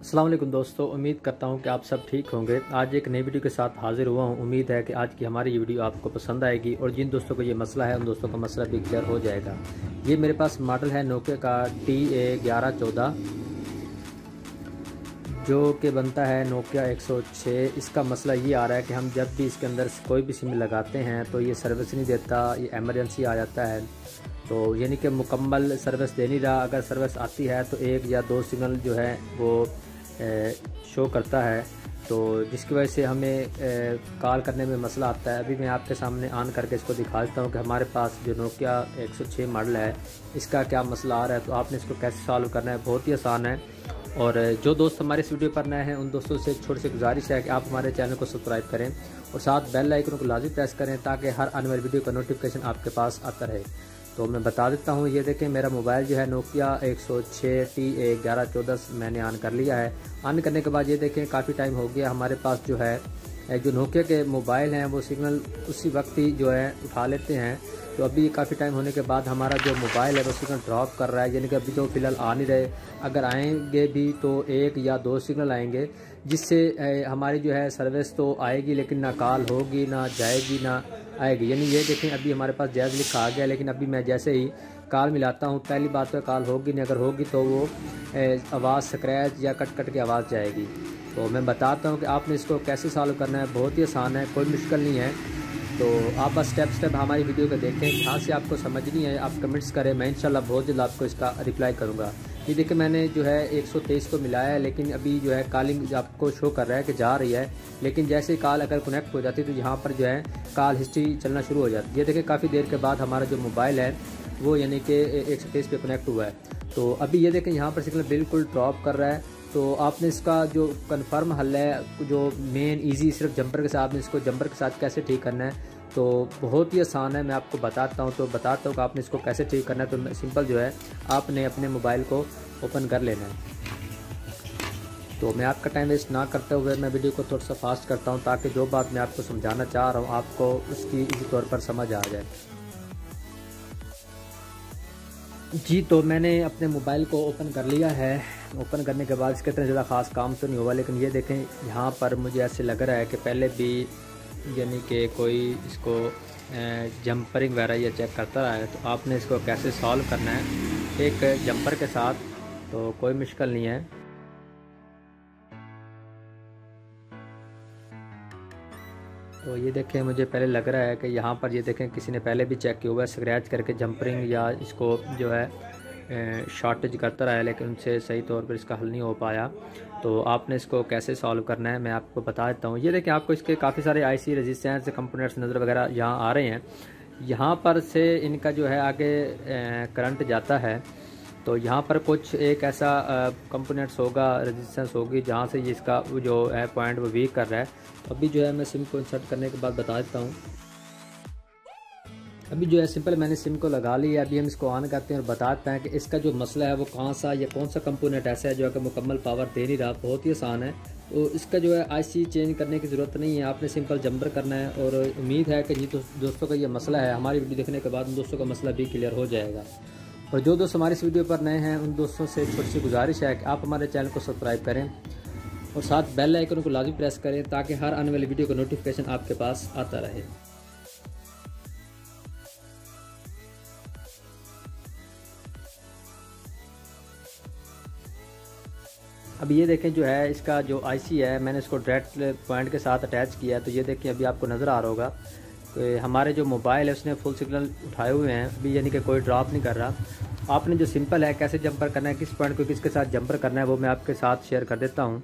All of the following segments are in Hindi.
अस्सलाम वालेकुम दोस्तों, उम्मीद करता हूं कि आप सब ठीक होंगे। आज एक नई वीडियो के साथ हाजिर हुआ हूं। उम्मीद है कि आज की हमारी ये वीडियो आपको पसंद आएगी और जिन दोस्तों को ये मसला है उन दोस्तों का मसला भी क्लियर हो जाएगा। ये मेरे पास मॉडल है नोकिया का TA1114 जो कि बनता है नोकिया 106। इसका मसला ये आ रहा है कि हम जब भी इसके अंदर कोई भी सिम लगाते हैं तो ये सर्विस नहीं देता, ये एमरजेंसी आ जाता है। तो यानी कि मुकम्मल सर्विस दे नहीं रहा। अगर सर्विस आती है तो एक या दो सिग्नल जो है वो शो करता है, तो जिसकी वजह से हमें कॉल करने में मसला आता है। अभी मैं आपके सामने ऑन करके इसको दिखा देता हूँ कि हमारे पास जो नोकिया 106 मॉडल है इसका क्या मसला आ रहा है। तो आपने इसको कैसे सॉल्व करना है, बहुत ही आसान है। और जो दोस्त हमारे इस वीडियो पर नए हैं उन दोस्तों से छोटी सी गुजारिश है कि आप हमारे चैनल को सब्सक्राइब करें और साथ बेल आइकन को लाजमी प्रेस करें ताकि हर आने वाली वीडियो का नोटिफिकेशन आपके पास आता रहे। तो मैं बता देता हूँ, ये देखें मेरा मोबाइल जो है नोकिया 106 TA1114 मैंने ऑन कर लिया है। ऑन करने के बाद ये देखें काफ़ी टाइम हो गया हमारे पास जो है जो नोकिया के मोबाइल हैं वो सिग्नल उसी वक्त ही जो है उठा लेते हैं। तो अभी काफ़ी टाइम होने के बाद हमारा जो मोबाइल है वो सिग्नल ड्रॉप कर रहा है, यानी कि अभी तो फ़िलहाल आ नहीं रहे। अगर आएंगे भी तो एक या दो सिग्नल आएंगे, जिससे हमारी जो है सर्विस तो आएगी लेकिन ना कॉल होगी, ना जाएगी, ना आएगी। यानी ये देखें अभी हमारे पास जायज़ लिखा आ गया, लेकिन अभी मैं जैसे ही कॉल मिलाता हूँ पहली बात तो कॉल होगी नहीं, अगर होगी तो वो आवाज़ स्क्रैच या कट कट की आवाज़ जाएगी। तो मैं बताता हूँ कि आपने इसको कैसे सॉल्व करना है। बहुत ही आसान है, कोई मुश्किल नहीं है। तो आप बस स्टेप हमारी वीडियो को देखें, जहाँ से आपको समझनी है आप कमेंट्स करें, मैं इंशाल्लाह बहुत जल्द आपको इसका रिप्लाई करूँगा। ये देखिए मैंने जो है 123 को मिलाया है, लेकिन अभी जो है कॉलिंग आपको शो कर रहा है कि जा रही है, लेकिन जैसे ही कॉल अगर कनेक्ट हो जाती है तो यहाँ पर जो है कॉल हिस्ट्री चलना शुरू हो जाती है। ये देखिए काफ़ी देर के बाद हमारा जो मोबाइल है वो यानी कि 123 पे कनेक्ट हुआ है। तो अभी ये देखें यहाँ पर सिग्नल बिल्कुल ड्रॉप कर रहा है। तो आपने इसका जो कन्फर्म हल है, जो मेन इजी सिर्फ जंपर के साथ, आपने इसको जंपर के साथ कैसे ठीक करना है तो बहुत ही आसान है। मैं आपको बताता हूँ कि आपने इसको कैसे ठीक करना है। तो सिंपल जो है आपने अपने मोबाइल को ओपन कर लेना है। तो मैं आपका टाइम वेस्ट ना करते हुए मैं वीडियो को थोड़ा सा फास्ट करता हूँ ताकि जो बात मैं आपको समझाना चाह रहा हूँ आपको उसकी इसी तौर पर समझ आ जाए। जी, तो मैंने अपने मोबाइल को ओपन कर लिया है। ओपन करने के बाद इसके इतना ज़्यादा ख़ास काम तो नहीं हुआ, लेकिन ये देखें यहाँ पर मुझे ऐसे लग रहा है कि पहले भी यानी कि कोई इसको जंपरिंग वगैरह ये चेक करता रहा है। तो आपने इसको कैसे सॉल्व करना है एक जंपर के साथ, तो कोई मुश्किल नहीं है। तो ये देखें मुझे पहले लग रहा है कि यहाँ पर ये देखें किसी ने पहले भी चेक किया हुआ है, स्क्रैच करके जंपरिंग या इसको जो है शॉर्टेज करता रहा है, लेकिन उनसे सही तौर पर इसका हल नहीं हो पाया। तो आपने इसको कैसे सॉल्व करना है मैं आपको बता देता हूँ। ये देखिए आपको इसके काफ़ी सारे IC रेजिस्टेंस कंपोनेंट्स नज़र वगैरह यहाँ आ रहे हैं। यहाँ पर से इनका जो है आगे करंट जाता है। तो यहाँ पर कुछ एक ऐसा कंपोनेंट्स होगा, रेजिस्टेंस होगी जहाँ से ये इसका जो है पॉइंट वो वीक कर रहा है। तो अभी जो है मैं सिम को इंसर्ट करने के बाद बता देता हूँ। अभी जो है सिंपल मैंने सिम को लगा लिया। अभी हम इसको ऑन करते हैं और बताते हैं कि इसका जो मसला है वो कहाँ सा या कौन सा कंपोनेंट ऐसा है जो है कि मुकम्मल पावर दे नहीं रहा। बहुत ही आसान है। तो इसका जो है IC चेंज करने की ज़रूरत नहीं है, आपने सिंपल जंपर करना है। और उम्मीद है कि जी दोस्तों का ये मसला है, हमारी वीडियो देखने के बाद उन दोस्तों का मसला भी क्लियर हो जाएगा। और जो दोस्त हमारे इस वीडियो पर नए हैं उन दोस्तों से छोटी सी गुजारिश है कि आप हमारे चैनल को सब्सक्राइब करें और साथ बेल आइकन को लाजमी प्रेस करें ताकि हर आने वाली वीडियो का नोटिफिकेशन आपके पास आता रहे। अब ये देखें जो है इसका जो IC है मैंने इसको डायरेक्ट पॉइंट के साथ अटैच किया है। तो ये देखें अभी आपको नज़र आ रहा होगा कि हमारे जो मोबाइल है उसने फुल सिग्नल उठाए हुए हैं अभी, यानी कि कोई ड्रॉप नहीं कर रहा। आपने जो सिंपल है कैसे जंपर करना है, किस पॉइंट को किसके साथ जंपर करना है वो मैं आपके साथ शेयर कर देता हूँ।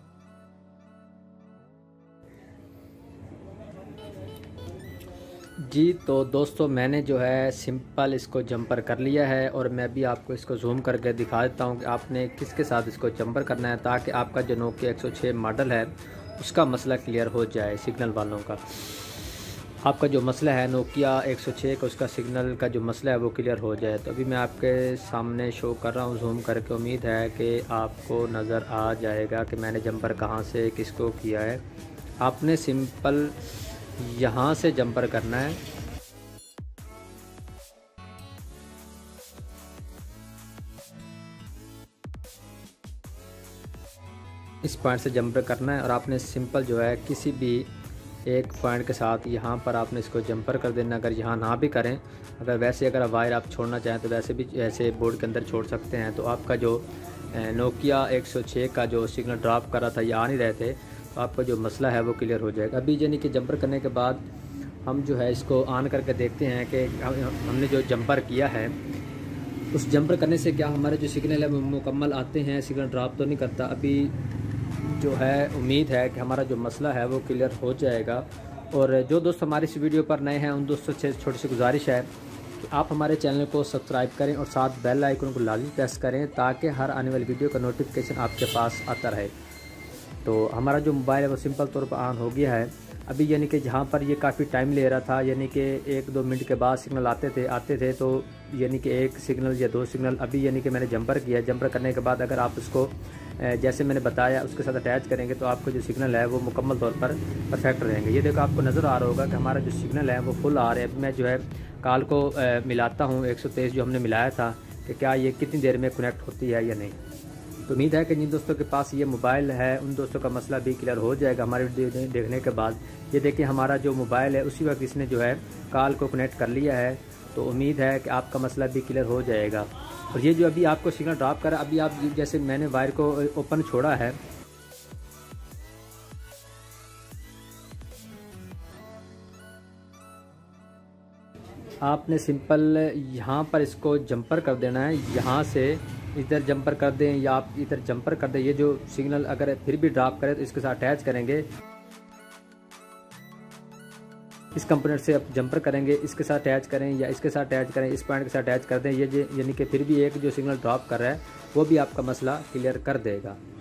जी, तो दोस्तों मैंने जो है सिंपल इसको जंपर कर लिया है और मैं भी आपको इसको जूम करके दिखा देता हूँ कि आपने किसके साथ इसको जंपर करना है ताकि आपका जो नोकिया 106 मॉडल है उसका मसला क्लियर हो जाए। सिग्नल वालों का आपका जो मसला है नोकिया 106 का, उसका सिग्नल का जो मसला है वो क्लियर हो जाए। तो अभी मैं आपके सामने शो कर रहा हूँ जूम करके, उम्मीद है कि आपको नज़र आ जाएगा कि मैंने जंपर कहाँ से किसको किया है। आपने सिंपल यहाँ से जंपर करना है। इस पॉइंट से जंपर करना है और आपने सिंपल जो है किसी भी एक पॉइंट के साथ यहाँ पर आपने इसको जंपर कर देना। अगर यहाँ ना भी करें, अगर वैसे अगर वायर आप छोड़ना चाहें तो वैसे भी ऐसे बोर्ड के अंदर छोड़ सकते हैं। तो आपका जो नोकिया 106 का जो सिग्नल ड्रॉप कर रहा था या आ नहीं रहे थे, तो आपका जो मसला है वो क्लियर हो जाएगा। अभी यानी कि जंपर करने के बाद हम जो है इसको ऑन करके देखते हैं कि हमने जो जंपर किया है उस जंपर करने से क्या हमारे जो सिग्नल है वो मुकम्मल आते हैं, सिग्नल ड्रॉप तो नहीं करता। अभी जो है उम्मीद है कि हमारा जो मसला है वो क्लियर हो जाएगा। और जो दोस्त हमारे इस वीडियो पर नए हैं उन दोस्तों से छोटी सी गुजारिश है कि आप हमारे चैनल को सब्सक्राइब करें और साथ बेल आइकन को लाजमी प्रेस करें ताकि हर आने वाली वीडियो का नोटिफिकेशन आपके पास आता रहे। तो हमारा जो मोबाइल है वो सिंपल तौर पर ऑन हो गया है। अभी यानी कि जहाँ पर ये काफ़ी टाइम ले रहा था, यानी कि 1-2 मिनट के बाद सिग्नल आते थे तो यानी कि एक सिग्नल या 2 सिग्नल। अभी यानी कि मैंने जंपर किया, जंपर करने के बाद अगर आप उसको जैसे मैंने बताया उसके साथ अटैच करेंगे तो आपका जो सिग्नल है वो मुकम्मल तौर पर परफेक्ट रहेंगे। ये देखो आपको नज़र आ रहा होगा कि हमारा जो सिग्नल है वो फुल आ रहा है। अभी मैं जो है कॉल को मिलाता हूँ 123 जो हमने मिलाया था कि क्या ये कितनी देर में कनेक्ट होती है या नहीं। तो उम्मीद है कि जिन दोस्तों के पास ये मोबाइल है उन दोस्तों का मसला भी क्लियर हो जाएगा हमारे वीडियो देखने के बाद। ये देखिए हमारा जो मोबाइल है उसी वक्त इसने जो है कॉल को कनेक्ट कर लिया है। तो उम्मीद है कि आपका मसला भी क्लियर हो जाएगा। और ये जो अभी आपको सिग्नल ड्रॉप कर, अभी आप जैसे मैंने वायर को ओपन छोड़ा है, आपने सिंपल यहाँ पर इसको जंपर कर देना है। यहाँ से इधर जंपर कर दें या आप इधर जंपर कर दें। ये जो सिग्नल अगर फिर भी ड्रॉप करे तो इसके साथ अटैच करेंगे, इस कंपोनेंट से आप जंपर करेंगे, इसके साथ अटैच करें या इसके साथ अटैच करें, इस पॉइंट के साथ अटैच कर दें। ये यानी कि फिर भी एक जो सिग्नल ड्रॉप कर रहा है वो भी आपका मसला क्लियर कर देगा।